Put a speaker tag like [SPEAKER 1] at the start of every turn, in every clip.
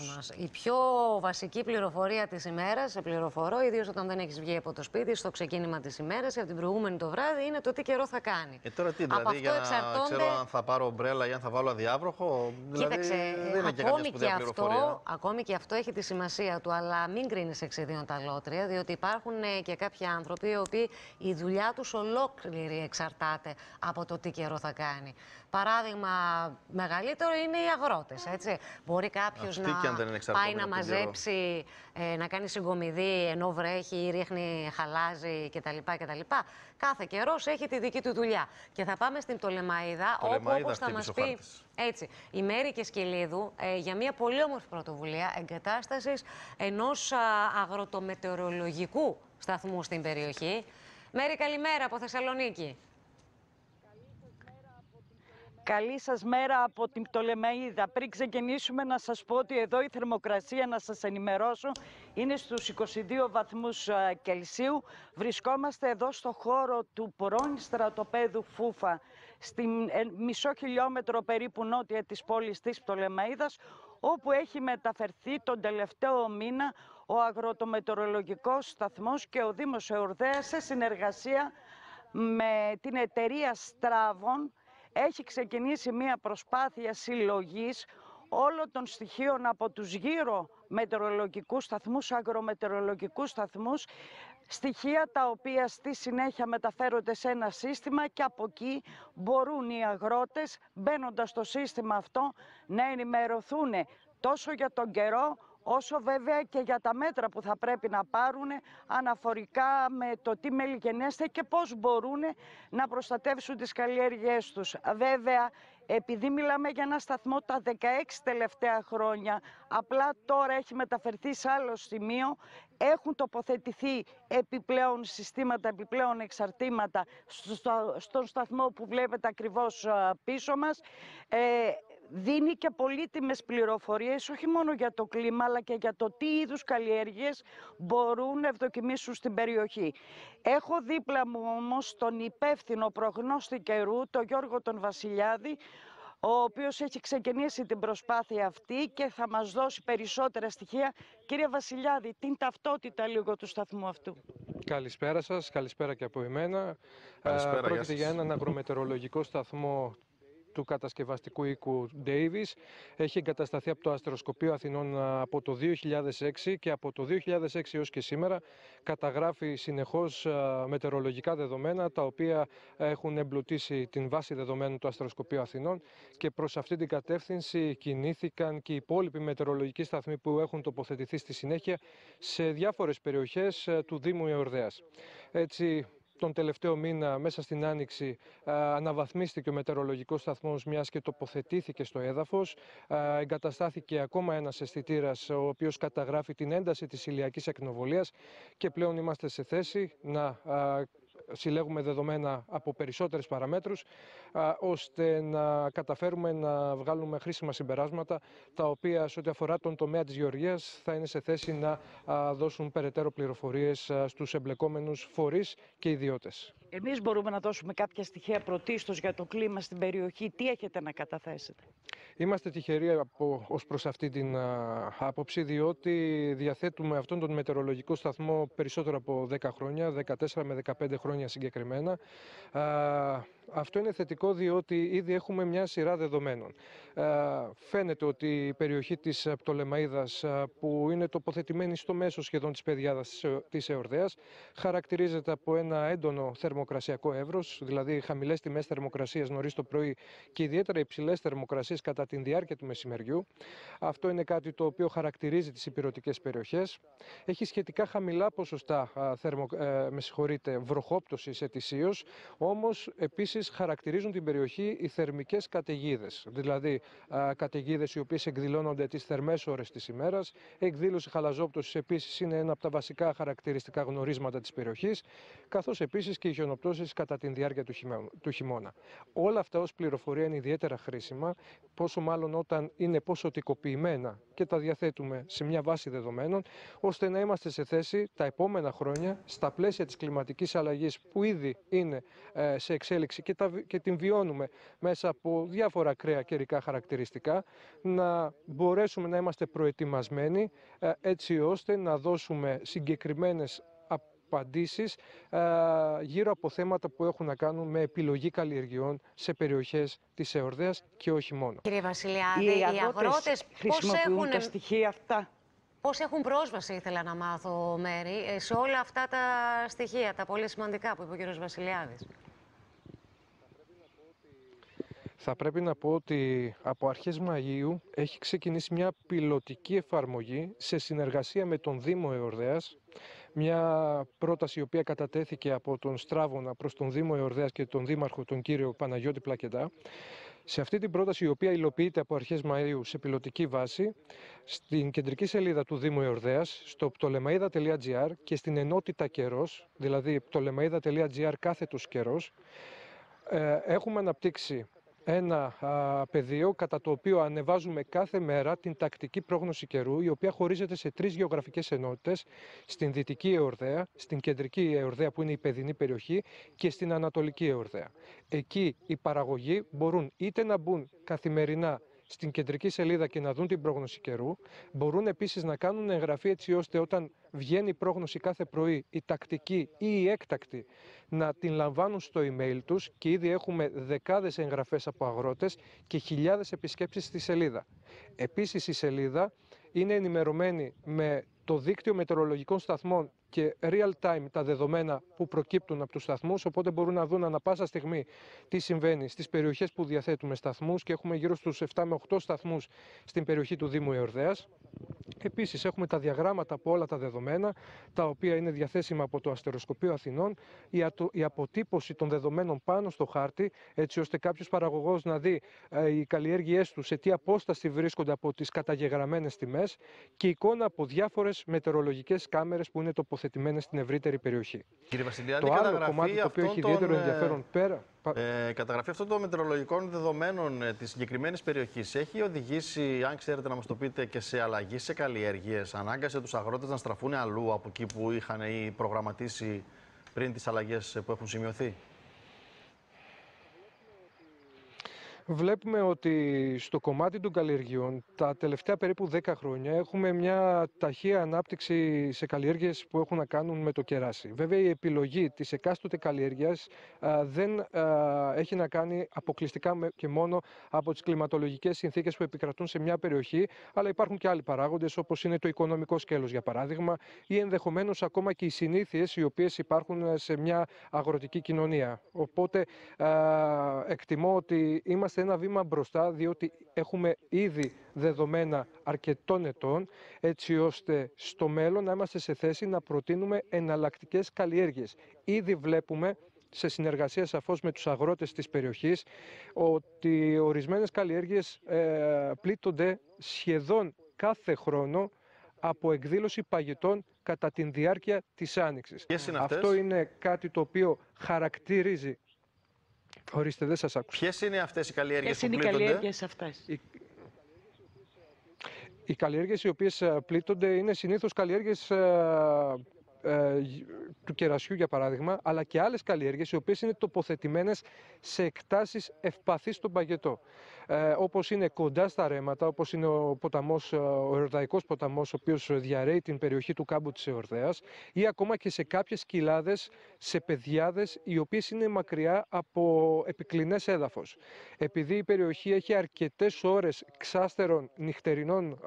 [SPEAKER 1] μας. Η πιο βασική πληροφορία της ημέρας, σε πληροφορώ, ιδίως όταν δεν έχεις βγει από το σπίτι, στο ξεκίνημα της ημέρας ή από την προηγούμενη το βράδυ, είναι το τι καιρό θα κάνει.
[SPEAKER 2] Τώρα τι, δηλαδή, για να ξέρω αν θα πάρω ομπρέλα ή αν θα βάλω αδιάβροχο. Δηλαδή,
[SPEAKER 1] Κοίταξε,
[SPEAKER 2] δεν είναι και καμία σπουδαία πληροφορία.
[SPEAKER 1] ακόμη και αυτό έχει τη σημασία του, αλλά μην κρίνεις εξιδίων τα λότρια, διότι υπάρχουν και κάποιοι άνθρωποι οι οποίοι η δουλειά τους ολόκληρη εξαρτάται από το τι καιρό θα κάνει. Παράδειγμα μεγαλύτερο είναι οι αγρότες, έτσι. Μπορεί κάποιος να πάει να μαζέψει, να κάνει συγκομιδή ενώ βρέχει ή ρίχνει, χαλάζει κτλ. Κάθε καιρός έχει τη δική του δουλειά. Και θα πάμε στην Πτολεμαΐδα, όπου όπως θα μας πει έτσι, η Μέρη Κεσκυλίδου για μια πολύ όμορφη πρωτοβουλία εγκατάστασης ενός αγροτομετεωρολογικού σταθμού στην περιοχή. Μέρη, καλημέρα από Θεσσαλονίκη.
[SPEAKER 3] Καλή σας μέρα από την Πτολεμαΐδα. Πριν ξεκινήσουμε να σας πω ότι εδώ η θερμοκρασία, να σας ενημερώσω, είναι στους 22 βαθμούς Κελσίου. Βρισκόμαστε εδώ στο χώρο του πρώην στρατοπέδου Φούφα, στη μισό χιλιόμετρο περίπου νότια της πόλης της Πτολεμαΐδας, όπου έχει μεταφερθεί τον τελευταίο μήνα ο αγροτομετεωρολογικός σταθμός και ο Δήμος Εορδαίας σε συνεργασία με την εταιρεία Στράβων έχει ξεκινήσει μια προσπάθεια συλλογής όλων των στοιχείων από τους γύρω μετεωρολογικούς σταθμούς, αγρομετεωρολογικούς σταθμούς, στοιχεία τα οποία στη συνέχεια μεταφέρονται σε ένα σύστημα και από εκεί μπορούν οι αγρότες, μπαίνοντας στο σύστημα αυτό, να ενημερωθούν τόσο για τον καιρό, όσο βέβαια και για τα μέτρα που θα πρέπει να πάρουν αναφορικά με το τι μελιγενέστε και πώς μπορούν να προστατεύσουν τις καλλιέργειές τους. Βέβαια, επειδή μιλάμε για ένα σταθμό τα 16 τελευταία χρόνια, απλά τώρα έχει μεταφερθεί σε άλλο σημείο, έχουν τοποθετηθεί επιπλέον συστήματα, επιπλέον εξαρτήματα στον σταθμό που βλέπετε ακριβώς πίσω μας. Δίνει και πολύτιμες πληροφορίες, όχι μόνο για το κλίμα, αλλά και για το τι είδους καλλιέργειες μπορούν να ευδοκιμήσουν στην περιοχή. Έχω δίπλα μου όμως τον υπεύθυνο προγνώστη καιρού, τον Γιώργο τον Βασιλιάδη, ο οποίος έχει ξεκινήσει την προσπάθεια αυτή και θα μας δώσει περισσότερα στοιχεία. Κύριε Βασιλιάδη, την ταυτότητα λίγο του σταθμού αυτού.
[SPEAKER 4] Καλησπέρα σας, καλησπέρα και από εμένα.
[SPEAKER 2] Πρόκειται
[SPEAKER 4] για έναν αγρομετεωρολογικό σταθμό του κατασκευαστικού οίκου Davis. Έχει εγκατασταθεί από το Αστεροσκοπείο Αθηνών από το 2006 και από το 2006 έως και σήμερα καταγράφει συνεχώς μετεωρολογικά δεδομένα, τα οποία έχουν εμπλουτίσει την βάση δεδομένων του Αστεροσκοπείου Αθηνών, και προς αυτή την κατεύθυνση κινήθηκαν και οι υπόλοιποι μετεωρολογικοί σταθμοί που έχουν τοποθετηθεί στη συνέχεια σε διάφορες περιοχές του Δήμου Εορδαίας. Έτσι, τον τελευταίο μήνα, μέσα στην Άνοιξη, αναβαθμίστηκε ο μετεωρολογικός σταθμός, μιας και τοποθετήθηκε στο έδαφος. Εγκαταστάθηκε ακόμα ένας αισθητήρας, ο οποίος καταγράφει την ένταση της ηλιακής ακτινοβολίας, και πλέον είμαστε σε θέση να συλλέγουμε δεδομένα από περισσότερες παραμέτρους, ώστε να καταφέρουμε να βγάλουμε χρήσιμα συμπεράσματα, τα οποία σε ό,τι αφορά τον τομέα της γεωργίας θα είναι σε θέση να δώσουν περαιτέρω πληροφορίες στους εμπλεκόμενους φορείς και ιδιώτες.
[SPEAKER 3] Εμείς μπορούμε να δώσουμε κάποια στοιχεία πρωτίστως για το κλίμα στην περιοχή. Τι έχετε να καταθέσετε?
[SPEAKER 4] Είμαστε τυχεροί ως προς αυτή την άποψη, διότι διαθέτουμε αυτόν τον μετεωρολογικό σταθμό περισσότερο από 10 χρόνια, 14 με 15 χρόνια συγκεκριμένα. Αυτό είναι θετικό, διότι ήδη έχουμε μια σειρά δεδομένων. Φαίνεται ότι η περιοχή της Πτολεμαΐδας, που είναι τοποθετημένη στο μέσο σχεδόν της πεδιάδας της Εορδαίας, χαρακτηρίζεται από ένα έντονο θερμοκρασιακό εύρος, δηλαδή χαμηλές τιμές θερμοκρασίας νωρίς το πρωί και ιδιαίτερα υψηλές θερμοκρασίες κατά τη διάρκεια του μεσημεριού. Αυτό είναι κάτι το οποίο χαρακτηρίζει τις ηπειρωτικές περιοχές. Έχει σχετικά χαμηλά ποσοστά βροχόπτωσης ετησίως, όμως επίσης χαρακτηρίζουν την περιοχή οι θερμικές καταιγίδες, δηλαδή καταιγίδες οι οποίες εκδηλώνονται τις θερμές ώρες της ημέρας. Εκδήλωση χαλαζόπτωσης επίσης είναι ένα από τα βασικά χαρακτηριστικά γνωρίσματα της περιοχής, καθώς επίσης και οι χιονοπτώσεις κατά τη διάρκεια του χειμώνα. Όλα αυτά ως πληροφορία είναι ιδιαίτερα χρήσιμα, πόσο μάλλον όταν είναι ποσοτικοποιημένα και τα διαθέτουμε σε μια βάση δεδομένων, ώστε να είμαστε σε θέση τα επόμενα χρόνια, στα πλαίσια της κλιματικής αλλαγής που ήδη είναι σε εξέλιξη και την βιώνουμε μέσα από διάφορα ακραία καιρικά χαρακτηριστικά, να μπορέσουμε να είμαστε προετοιμασμένοι έτσι ώστε να δώσουμε συγκεκριμένες απαντήσεις γύρω από θέματα που έχουν να κάνουν με επιλογή καλλιεργειών σε περιοχές της Εορδαίας και όχι μόνο.
[SPEAKER 1] Κύριε Βασιλιάδη,
[SPEAKER 3] οι αγρότες χρησιμοποιούν τα στοιχεία αυτά.
[SPEAKER 1] Πώς έχουν πρόσβαση, ήθελα να μάθω, Μέρη, σε όλα αυτά τα στοιχεία, τα πολύ σημαντικά που είπε ο κύριος Βασιλιάδης?
[SPEAKER 4] Θα πρέπει να πω ότι από αρχές Μαΐου έχει ξεκινήσει μια πιλωτική εφαρμογή σε συνεργασία με τον Δήμο Εορδαίας. Μια πρόταση η οποία κατατέθηκε από τον Στράβωνα προς τον Δήμο Εορδαίας και τον Δήμαρχο, τον κύριο Παναγιώτη Πλακεντά. Σε αυτή την πρόταση, η οποία υλοποιείται από αρχές Μαΐου σε πιλωτική βάση, στην κεντρική σελίδα του Δήμου Εορδαίας, στο ptolemaidae.gr και στην ενότητα καιρός, δηλαδή ptolemaidae.gr κάθετος καιρός, έχουμε αναπτύξει ένα πεδίο κατά το οποίο ανεβάζουμε κάθε μέρα την τακτική πρόγνωση καιρού, η οποία χωρίζεται σε 3 γεωγραφικές ενότητες: στην Δυτική Εορδαία, στην Κεντρική Εορδαία που είναι η παιδινή περιοχή και στην Ανατολική Εορδαία. Εκεί οι παραγωγοί μπορούν είτε να μπουν καθημερινά στην κεντρική σελίδα και να δουν την πρόγνωση καιρού, μπορούν επίσης να κάνουν εγγραφή έτσι ώστε όταν βγαίνει η πρόγνωση κάθε πρωί, η τακτική ή η έκτακτη, να την λαμβάνουν στο email τους, και ήδη έχουμε δεκάδες εγγραφές από αγρότες και χιλιάδες επισκέψεις στη σελίδα. Επίσης η σελίδα είναι ενημερωμένη με το δίκτυο μετεωρολογικών σταθμών και real time τα δεδομένα που προκύπτουν από τους σταθμούς, οπότε μπορούν να δουν ανά πάσα στιγμή τι συμβαίνει στις περιοχές που διαθέτουμε σταθμούς, και έχουμε γύρω στους 7 με 8 σταθμούς στην περιοχή του Δήμου Εορδαίας. Επίσης έχουμε τα διαγράμματα από όλα τα δεδομένα, τα οποία είναι διαθέσιμα από το Αστεροσκοπείο Αθηνών, η αποτύπωση των δεδομένων πάνω στο χάρτη, έτσι ώστε κάποιος παραγωγός να δει οι καλλιέργειές του σε τι απόσταση βρίσκονται από τις καταγεγραμμένες τιμές, και εικόνα από διάφορες μετεωρολογικές κάμερες που είναι τοποθετημένες στην ευρύτερη περιοχή.
[SPEAKER 2] Κύριε Βασιλιάδη,
[SPEAKER 4] το άλλο κομμάτι το οποίο έχει ιδιαίτερο ενδιαφέρον πέρα.
[SPEAKER 2] Καταγραφή αυτών των μετεωρολογικών δεδομένων της συγκεκριμένης περιοχής έχει οδηγήσει, αν ξέρετε να μας το πείτε, και σε αλλαγή σε καλλιέργειες? Ανάγκασε τους αγρότες να στραφούν αλλού από εκεί που είχαν ή προγραμματίσει πριν τις αλλαγές που έχουν σημειωθεί?
[SPEAKER 4] Βλέπουμε ότι στο κομμάτι των καλλιεργειών τα τελευταία περίπου 10 χρόνια έχουμε μια ταχεία ανάπτυξη σε καλλιέργειες που έχουν να κάνουν με το κεράσι. Βέβαια, η επιλογή της εκάστοτε καλλιέργειας δεν έχει να κάνει αποκλειστικά και μόνο από τις κλιματολογικές συνθήκες που επικρατούν σε μια περιοχή, αλλά υπάρχουν και άλλοι παράγοντες, όπως είναι το οικονομικό σκέλος, για παράδειγμα, ή ενδεχομένως ακόμα και οι συνήθειες οι οποίες υπάρχουν σε μια αγροτική κοινωνία. Οπότε εκτιμώ ότι είμαστε ένα βήμα μπροστά, διότι έχουμε ήδη δεδομένα αρκετών ετών, έτσι ώστε στο μέλλον να είμαστε σε θέση να προτείνουμε εναλλακτικές καλλιέργειες. Ήδη βλέπουμε, σε συνεργασία σαφώς με τους αγρότες της περιοχής, ότι ορισμένες καλλιέργειες πλήττονται σχεδόν κάθε χρόνο από εκδήλωση παγετών κατά τη διάρκεια της άνοιξης. Αυτό είναι κάτι το οποίο χαρακτηρίζει. Ορίστε, δεν σας άκουσα.
[SPEAKER 2] Ποιες είναι αυτές οι καλλιέργειες που πλήττονται?
[SPEAKER 3] Ποιες είναι οι καλλιέργειες αυτές?
[SPEAKER 4] Οι καλλιέργειες οι οποίες πλήττονται είναι συνήθως καλλιέργειες του κερασιού, για παράδειγμα, αλλά και άλλες καλλιέργειες οι οποίες είναι τοποθετημένες σε εκτάσεις ευπαθείς στον παγετό. Όπως είναι κοντά στα ρέματα, όπως είναι ο Εορδαϊκός ποταμός, ο οποίος διαρρέει την περιοχή του κάμπου της Εορδαίας, ή ακόμα και σε κάποιες κοιλάδες, σε πεδιάδες, οι οποίες είναι μακριά από επικλινές έδαφος. Επειδή η περιοχή έχει αρκετές ώρες ξάστερων νυχτερινών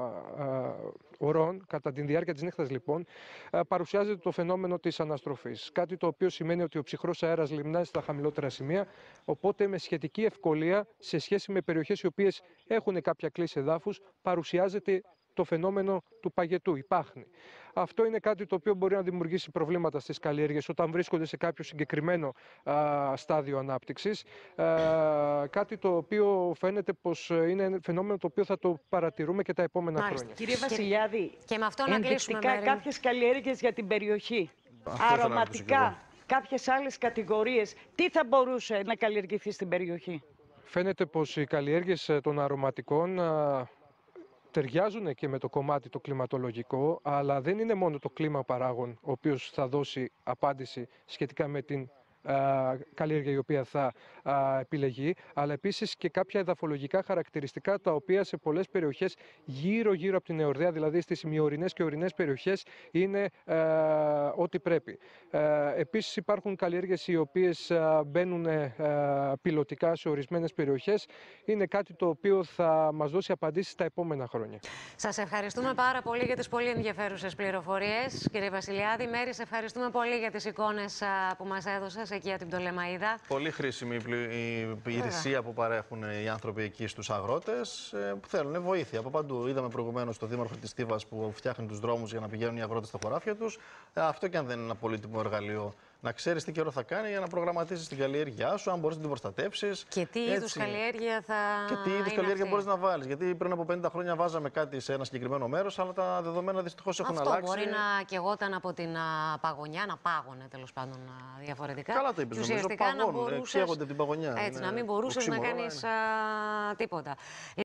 [SPEAKER 4] ωρών, κατά τη διάρκεια της νύχτας λοιπόν, παρουσιάζεται το φαινόμενο της αναστροφής. Κάτι το οποίο σημαίνει ότι ο ψυχρός αέρας λιμνάζει στα χαμηλότερα σημεία, οπότε με σχετική ευκολία σε σχέση με περιοχές οι οποίες έχουν κάποια κλίση εδάφους, παρουσιάζεται το φαινόμενο του παγετού, η πάχνη. Αυτό είναι κάτι το οποίο μπορεί να δημιουργήσει προβλήματα στις καλλιέργειες όταν βρίσκονται σε κάποιο συγκεκριμένο στάδιο ανάπτυξης. Κάτι το οποίο φαίνεται πως είναι ένα φαινόμενο το οποίο θα το παρατηρούμε και τα επόμενα χρόνια.
[SPEAKER 3] Κύριε Βασιλιάδη,
[SPEAKER 1] και με αυτό να κλείσουμε,
[SPEAKER 3] κάποιες καλλιέργειες για την περιοχή, αρωματικά, κάποιες άλλες κατηγορίες, τι θα μπορούσε να καλλιεργηθεί στην περιοχή?
[SPEAKER 4] Φαίνεται πως οι καλλιέργειες των αρωματικών ταιριάζουν και με το κομμάτι το κλιματολογικό, αλλά δεν είναι μόνο το κλίμα παράγων ο οποίος θα δώσει απάντηση σχετικά με την καλλιέργεια η οποία θα επιλεγεί, αλλά επίσης και κάποια εδαφολογικά χαρακτηριστικά τα οποία σε πολλές περιοχές γύρω-γύρω από την εορδαία, δηλαδή στις ημιορεινές και ορεινές περιοχές, είναι ό,τι πρέπει. Επίσης υπάρχουν καλλιέργειες οι οποίες μπαίνουν πιλωτικά σε ορισμένες περιοχές. Είναι κάτι το οποίο θα μας δώσει απαντήσεις τα επόμενα χρόνια.
[SPEAKER 1] Σας ευχαριστούμε πάρα πολύ για τις πολύ ενδιαφέρουσες πληροφορίες, κύριε Βασιλιάδη. Μέρη, σε ευχαριστούμε πολύ για τις εικόνες που μας έδωσες εκεί από την Πτολεμαΐδα. Πολύ
[SPEAKER 2] χρήσιμη η υπηρεσία που παρέχουν οι άνθρωποι εκεί στους αγρότες που θέλουν βοήθεια από παντού. Είδαμε προηγουμένως τον δήμαρχο της Στίβας που φτιάχνει τους δρόμους για να πηγαίνουν οι αγρότες στα χωράφια τους. Αυτό και αν δεν είναι ένα πολύτιμο εργαλείο. Να ξέρεις τι καιρό θα κάνει για να προγραμματίσεις την καλλιέργειά σου, αν μπορείς να την προστατέψεις.
[SPEAKER 1] Και τι είδους καλλιέργεια θα.
[SPEAKER 2] Και τι είδους καλλιέργεια μπορείς να βάλεις. Γιατί πριν από 50 χρόνια βάζαμε κάτι σε ένα συγκεκριμένο μέρος, αλλά τα δεδομένα δυστυχώς έχουν αλλάξει.
[SPEAKER 1] Αυτό μπορεί να καιγόταν από την παγωνιά, να πάγωνε τέλος πάντων διαφορετικά.
[SPEAKER 2] Καλά το είπες, νομίζω. Παγώνουν, καίγονται την παγωνιά.
[SPEAKER 1] Έτσι, να μην μπορούσες να κάνεις τίποτα.